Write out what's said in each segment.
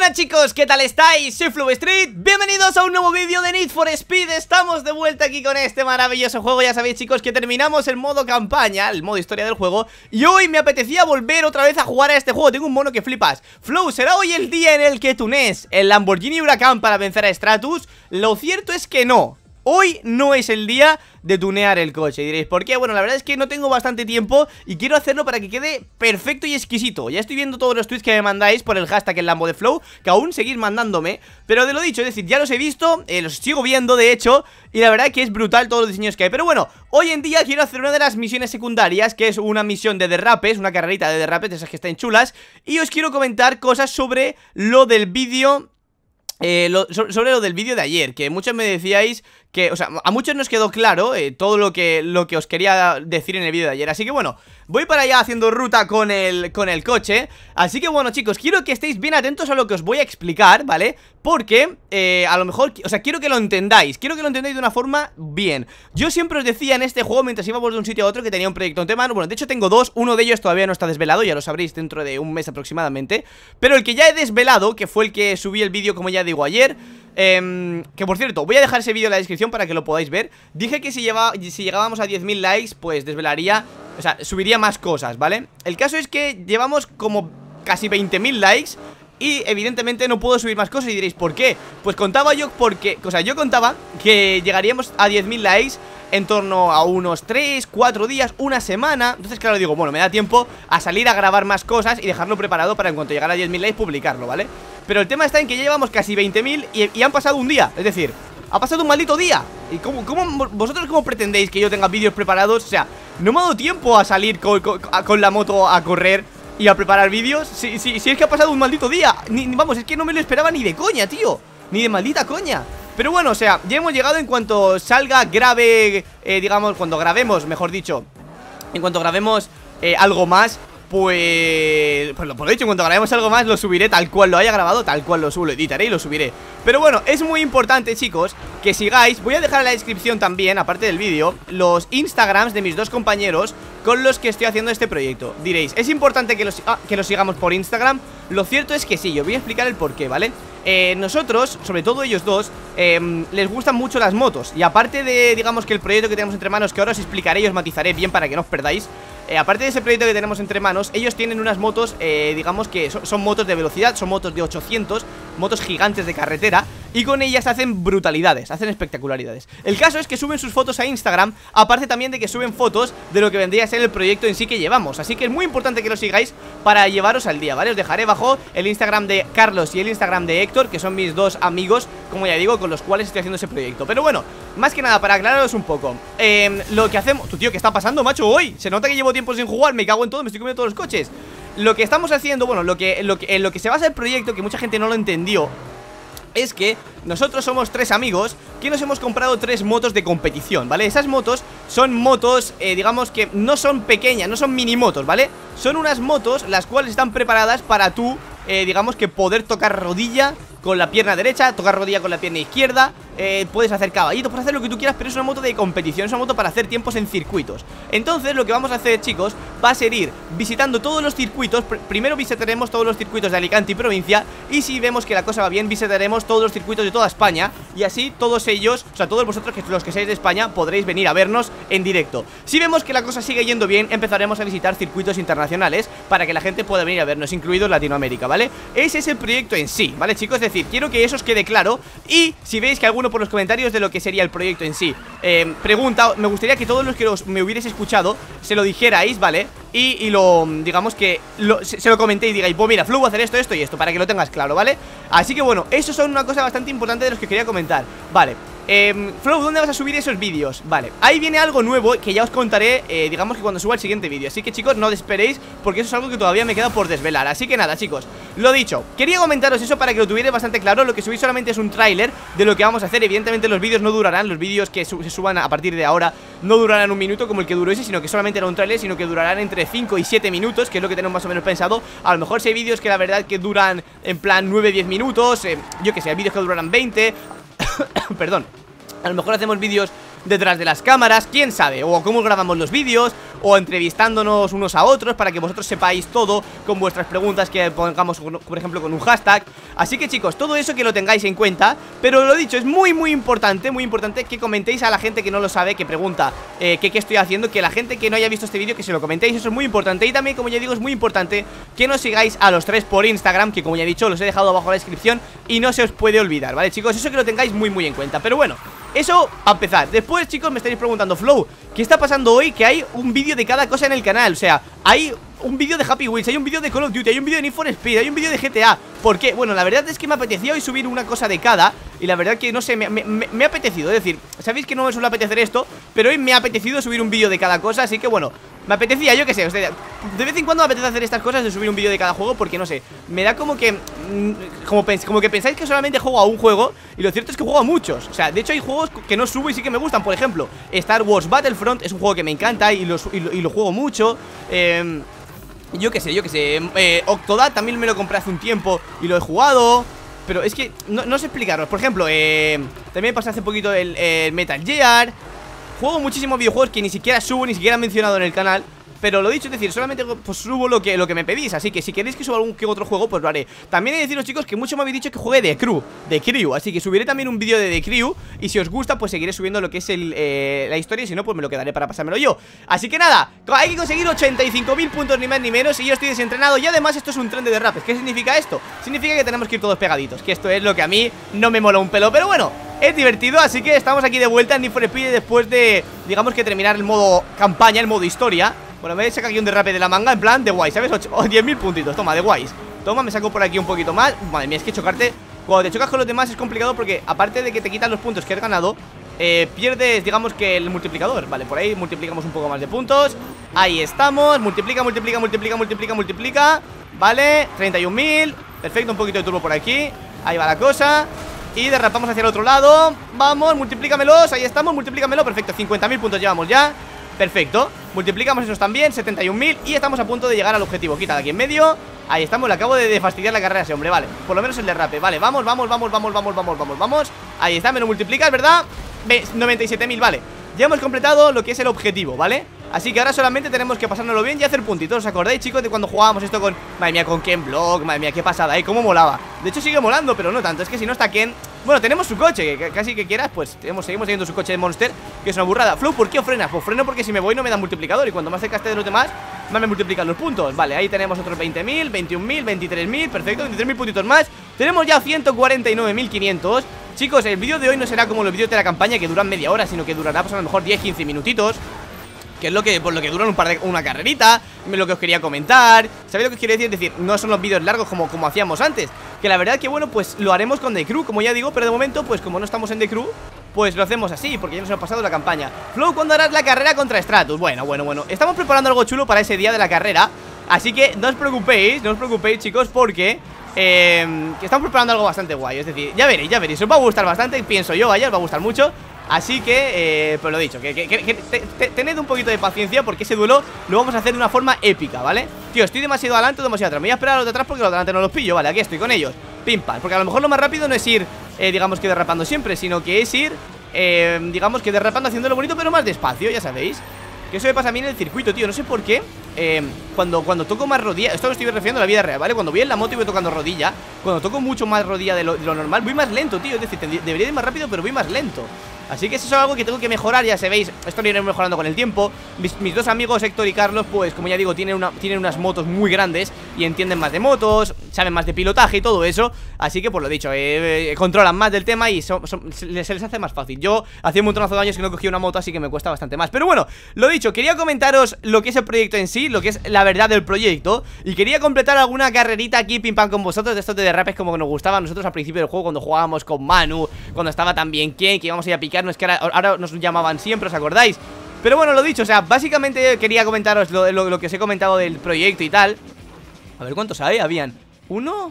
Buenas chicos, ¿qué tal estáis? Soy Flowstreet, bienvenidos a un nuevo vídeo de Need for Speed. Estamos de vuelta aquí con este maravilloso juego. Ya sabéis chicos que terminamos el modo campaña, el modo historia del juego, y hoy me apetecía volver otra vez a jugar a este juego. Tengo un mono que flipas. Flow, ¿será hoy el día en el que tunees el Lamborghini Huracán para vencer a Stratus? Lo cierto es que no. Hoy no es el día de tunear el coche. Y diréis, ¿por qué? Bueno, la verdad es que no tengo bastante tiempo y quiero hacerlo para que quede perfecto y exquisito. Ya estoy viendo todos los tweets que me mandáis por el hashtag el Lambo de Flow, que aún seguís mandándome. Pero de lo dicho, es decir, ya los he visto, los sigo viendo de hecho, y la verdad que es brutal todos los diseños que hay. Pero bueno, hoy en día quiero hacer una de las misiones secundarias, que es una misión de derrapes, una carrerita de derrapes, de esas que están chulas. Y os quiero comentar cosas sobre lo del vídeo... sobre lo del vídeo de ayer, que muchos me decíais que, o sea, a muchos nos quedó claro todo lo que os quería decir en el vídeo de ayer. Así que bueno, voy para allá haciendo ruta con el coche. Así que bueno chicos, quiero que estéis bien atentos a lo que os voy a explicar, ¿vale? Porque a lo mejor, o sea, quiero que lo entendáis. Quiero que lo entendáis de una forma bien. Yo siempre os decía en este juego, mientras íbamos de un sitio a otro, que tenía un proyecto en tema. Bueno, de hecho tengo dos, uno de ellos todavía no está desvelado, ya lo sabréis dentro de un mes aproximadamente. Pero el que ya he desvelado, que fue el que subí el vídeo, como ya digo, ayer, que por cierto, voy a dejar ese vídeo en la descripción para que lo podáis ver. Dije que si llegábamos a 10.000 likes, pues desvelaría, o sea, subiría más cosas, ¿vale? El caso es que llevamos como casi 20.000 likes y evidentemente no puedo subir más cosas. Y diréis, ¿por qué? Pues contaba yo porque, o sea, yo contaba que llegaríamos a 10.000 likes en torno a unos 3, 4 días, una semana. Entonces claro, digo, bueno, me da tiempo a salir a grabar más cosas y dejarlo preparado para en cuanto llegara a 10.000 likes publicarlo, ¿vale? Pero el tema está en que ya llevamos casi 20.000 y han pasado un día. Es decir, ha pasado un maldito día. ¿Y vosotros cómo pretendéis que yo tenga vídeos preparados? O sea, no me ha dado tiempo a salir con la moto a correr y a preparar vídeos. Si es que ha pasado un maldito día. Vamos, es que no me lo esperaba ni de coña, tío. Ni de maldita coña. Pero bueno, o sea, ya hemos llegado en cuanto salga, grabe, digamos, cuando grabemos, mejor dicho, en cuanto grabemos algo más, pues lo dicho, en cuanto grabemos algo más lo subiré tal cual lo haya grabado, tal cual lo subo, lo editaré y lo subiré. Pero bueno, es muy importante chicos que sigáis. Voy a dejar en la descripción también, aparte del vídeo, los Instagrams de mis dos compañeros con los que estoy haciendo este proyecto. Diréis, ¿es importante que los sigamos por Instagram? Lo cierto es que sí, yo voy a explicar el porqué, ¿vale? Nosotros, sobre todo ellos dos, les gustan mucho las motos. Y aparte de, digamos, que el proyecto que tenemos entre manos, que ahora os explicaré y os matizaré bien para que no os perdáis, aparte de ese proyecto que tenemos entre manos, ellos tienen unas motos, digamos que son motos de velocidad, son motos de 800, motos gigantes de carretera, y con ellas hacen brutalidades, hacen espectacularidades. El caso es que suben sus fotos a Instagram, aparte también de que suben fotos de lo que vendría a ser el proyecto en sí que llevamos. Así que es muy importante que lo sigáis para llevaros al día, ¿vale? Os dejaré abajo el Instagram de Carlos y el Instagram de Héctor, que son mis dos amigos, como ya digo, con los cuales estoy haciendo ese proyecto. Pero bueno, más que nada, para aclararos un poco, lo que hacemos... Tu tío, ¿qué está pasando, macho, hoy? Se nota que llevo tiempo sin jugar, me cago en todo, me estoy comiendo todos los coches. Lo que estamos haciendo, bueno, en lo que se basa el proyecto, que mucha gente no lo entendió, es que nosotros somos tres amigos que nos hemos comprado 3 motos de competición, ¿vale? Esas motos son motos, digamos que no son pequeñas, no son mini motos, ¿vale? Son unas motos las cuales están preparadas para tú, digamos que poder tocar rodilla con la pierna derecha, tocar rodilla con la pierna izquierda, puedes hacer caballito, puedes hacer lo que tú quieras, pero es una moto de competición, es una moto para hacer tiempos en circuitos. Entonces lo que vamos a hacer, chicos, va a ser ir visitando todos los circuitos. Primero visitaremos todos los circuitos de Alicante y provincia, y si vemos que la cosa va bien, visitaremos todos los circuitos de toda España, y así todos ellos, o sea, todos vosotros, los que seáis de España, podréis venir a vernos en directo. Si vemos que la cosa sigue yendo bien, empezaremos a visitar circuitos internacionales para que la gente pueda venir a vernos, incluido Latinoamérica, ¿vale? Ese es el proyecto en sí, ¿vale, chicos? Es decir, quiero que eso os quede claro. Y si veis que alguno por los comentarios de lo que sería el proyecto en sí pregunta, me gustaría que todos los que me hubierais escuchado se lo dijerais, ¿vale? Y digamos que se lo comenté y digáis, pues mira, Flow va a hacer esto, esto y esto, para que lo tengas claro, ¿vale? Así que bueno, eso son una cosa bastante importante de los que quería comentar. Vale, Flow, ¿dónde vas a subir esos vídeos? Vale, ahí viene algo nuevo que ya os contaré, digamos que cuando suba el siguiente vídeo. Así que chicos, no desesperéis, porque eso es algo que todavía me queda por desvelar. Así que nada, chicos, lo dicho, quería comentaros eso para que lo tuvierais bastante claro. Lo que subí solamente es un tráiler de lo que vamos a hacer. Evidentemente los vídeos no durarán, los vídeos que se suban a partir de ahora no durarán un minuto como el que duró ese, sino que solamente era un tráiler, sino que durarán entre 5 y 7 minutos, que es lo que tenemos más o menos pensado. A lo mejor si hay vídeos que la verdad que duran en plan 9-10 minutos, yo que sé, hay vídeos que durarán 20 perdón. A lo mejor hacemos vídeos detrás de las cámaras, quién sabe, o cómo grabamos los vídeos, o entrevistándonos unos a otros para que vosotros sepáis todo con vuestras preguntas que pongamos, por ejemplo, con un hashtag. Así que chicos, todo eso que lo tengáis en cuenta. Pero lo dicho, es muy importante que comentéis a la gente que no lo sabe, que pregunta qué estoy haciendo, que la gente que no haya visto este vídeo, que se lo comentéis, eso es muy importante. Y también, como ya digo, es muy importante que nos sigáis a los tres por Instagram, que como ya he dicho, los he dejado abajo en la descripción y no se os puede olvidar, ¿vale, chicos? Eso que lo tengáis muy en cuenta. Pero bueno, eso a empezar. Después, chicos, me estaréis preguntando, Flow, ¿qué está pasando hoy? Que hay un vídeo de cada cosa en el canal. O sea, hay un vídeo de Happy Wheels, hay un vídeo de Call of Duty, hay un vídeo de Need for Speed, hay un vídeo de GTA. ¿Por qué? Bueno, la verdad es que me apetecía hoy subir una cosa de cada. Y la verdad que, no sé, me ha apetecido. Es decir, sabéis que no me suele apetecer esto, pero hoy me ha apetecido subir un vídeo de cada cosa. Así que bueno, me apetecía, yo qué sé, o sea, de vez en cuando me apetece hacer estas cosas de subir un vídeo de cada juego. Porque no sé, me da como que como que pensáis que solamente juego a un juego, y lo cierto es que juego a muchos. O sea, de hecho hay juegos que no subo y sí que me gustan. Por ejemplo, Star Wars Battlefront es un juego que me encanta y lo juego mucho. Yo qué sé, Octodad también me lo compré hace un tiempo y lo he jugado. Pero es que no sé explicaros. Por ejemplo, también pasé hace poquito el Metal Gear. Juego muchísimos videojuegos que ni siquiera subo, ni siquiera he mencionado en el canal. Pero lo dicho, es decir, solamente pues subo lo que me pedís. Así que si queréis que suba algún que otro juego, pues lo haré. También he de deciros, chicos, que mucho me habéis dicho que juegue de Crew. Así que subiré también un vídeo de The Crew. Y si os gusta, pues seguiré subiendo lo que es la historia. Y si no, pues me lo quedaré para pasármelo yo. Así que nada, hay que conseguir 85.000 puntos, ni más ni menos. Y yo estoy desentrenado. Y además esto es un tren de derrapes. ¿Qué significa esto? Significa que tenemos que ir todos pegaditos. Que esto es lo que a mí no me mola un pelo. Pero bueno, es divertido, así que estamos aquí de vuelta en Need for Speed después de, digamos que terminar el modo campaña, el modo historia. Bueno, me he sacado aquí un derrape de la manga, en plan de guay, ¿sabes? 10.000 puntitos, toma, de guays. Toma, me saco por aquí un poquito más. Madre mía, es que chocarte, cuando te chocas con los demás es complicado porque aparte de que te quitan los puntos que has ganado, pierdes, digamos que el multiplicador. Vale, por ahí multiplicamos un poco más de puntos. Ahí estamos, multiplica. Vale, 31.000. Perfecto, un poquito de turbo por aquí. Ahí va la cosa. Y derrapamos hacia el otro lado. Vamos, multiplícamelos, ahí estamos, multiplícamelo. Perfecto, 50.000 puntos llevamos ya. Perfecto, multiplicamos esos también, 71.000. Y estamos a punto de llegar al objetivo. Quita de aquí en medio. Ahí estamos, le acabo de fastidiar la carrera a ese hombre, vale. Por lo menos el derrape, vale, vamos. Ahí está, me lo multiplicas, ¿verdad? 97.000, vale. Ya hemos completado lo que es el objetivo, ¿vale? Así que ahora solamente tenemos que pasárnoslo bien y hacer puntitos. ¿Os acordáis, chicos, de cuando jugábamos esto con... Madre mía, con Ken Block, madre mía, qué pasada, cómo molaba. De hecho sigue molando, pero no tanto, es que si no está Ken... Bueno, tenemos su coche, que casi que quieras, pues seguimos teniendo su coche de Monster, que es una burrada. Flow, ¿por qué frenas? Pues freno porque si me voy no me da multiplicador. Y cuando más cerca esté de los demás, más me multiplican los puntos. Vale, ahí tenemos otros 20.000, 21.000, 23.000, perfecto, 23.000 puntitos más. Tenemos ya 149.500. Chicos, el vídeo de hoy no será como los vídeos de la campaña que duran media hora, sino que durará pues a lo mejor 10-15 minutitos. Que es lo que, por lo que duran una carrerita. Lo que os quería comentar. ¿Sabéis lo que os quiero decir? Es decir, no son los vídeos largos como hacíamos antes. Que la verdad que bueno, pues lo haremos con The Crew, como ya digo. Pero de momento, pues como no estamos en The Crew, pues lo hacemos así, porque ya nos ha pasado la campaña. Flow, ¿cuándo harás la carrera contra Stratus? Bueno, estamos preparando algo chulo para ese día de la carrera. Así que no os preocupéis, chicos, porque que estamos preparando algo bastante guay. Es decir, ya veréis, os va a gustar bastante, pienso yo, vaya, os va a gustar mucho. Así que, pues lo dicho, tened un poquito de paciencia porque ese duelo lo vamos a hacer de una forma épica, ¿vale? Tío, estoy demasiado adelante o demasiado atrás. Me voy a esperar a los de atrás porque los de adelante no los pillo, ¿vale? Aquí estoy con ellos, pim pam. Porque a lo mejor lo más rápido no es ir, digamos que derrapando siempre, sino que es ir, digamos que derrapando haciéndolo bonito pero más despacio, ya sabéis. Que eso me pasa a mí en el circuito, tío, no sé por qué. Cuando toco más rodilla, esto lo estoy refiriendo a la vida real, ¿vale? Cuando voy en la moto y voy tocando rodilla, cuando toco mucho más rodilla de lo normal, voy más lento, tío. Es decir, debería ir más rápido, pero voy más lento. Así que eso es algo que tengo que mejorar, ya sabéis. Esto lo iré mejorando con el tiempo. Mis dos amigos, Héctor y Carlos, pues como ya digo, tienen unas motos muy grandes y entienden más de motos, saben más de pilotaje y todo eso. Así que, pues lo dicho, controlan más del tema y se les hace más fácil. Yo hacía un montonazo de años que no cogía una moto, así que me cuesta bastante más. Pero bueno, lo dicho, quería comentaros lo que es el proyecto en sí, lo que es la verdad del proyecto. Y quería completar alguna carrerita aquí, pim pam, con vosotros, de estos de derrapes como nos gustaba a nosotros al principio del juego, cuando jugábamos con Manu, cuando estaba también Ken, que íbamos a ir a picar. No es que ahora nos llamaban siempre, ¿os acordáis? Pero bueno, lo dicho, o sea, básicamente quería comentaros lo que os he comentado del proyecto y tal. A ver cuántos hay, habían 1,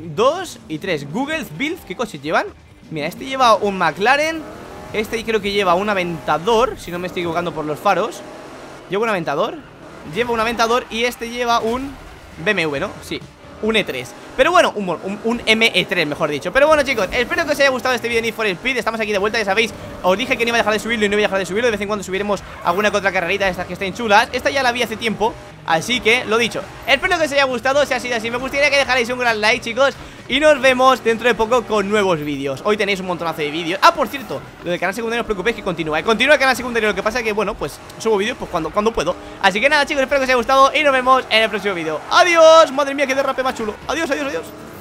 2 y 3. Google Build, ¿qué coches llevan? Mira, este lleva un McLaren. Este creo que lleva un Aventador, si no me estoy equivocando por los faros. ¿Lleva un Aventador? Lleva un Aventador y este lleva un BMW, ¿no? Sí. un E3. Pero bueno, un ME3 mejor dicho. Pero bueno chicos, espero que os haya gustado este vídeo de Need for Speed. Estamos aquí de vuelta, ya sabéis. Os dije que no iba a dejar de subirlo y no iba a dejar de subirlo. De vez en cuando subiremos alguna que otra carrerita de estas que estén chulas. Esta ya la vi hace tiempo, así que lo dicho, espero que os haya gustado. Si ha sido así, me gustaría que dejarais un gran like, chicos. Y nos vemos dentro de poco con nuevos vídeos. Hoy tenéis un montonazo de vídeos. Ah, por cierto, lo del canal secundario no os preocupéis que continúa. Continúa el canal secundario, lo que pasa es que, bueno, pues subo vídeos pues cuando puedo. Así que nada chicos, espero que os haya gustado y nos vemos en el próximo vídeo. Adiós, madre mía, qué derrape más chulo. Adiós, adiós, adiós.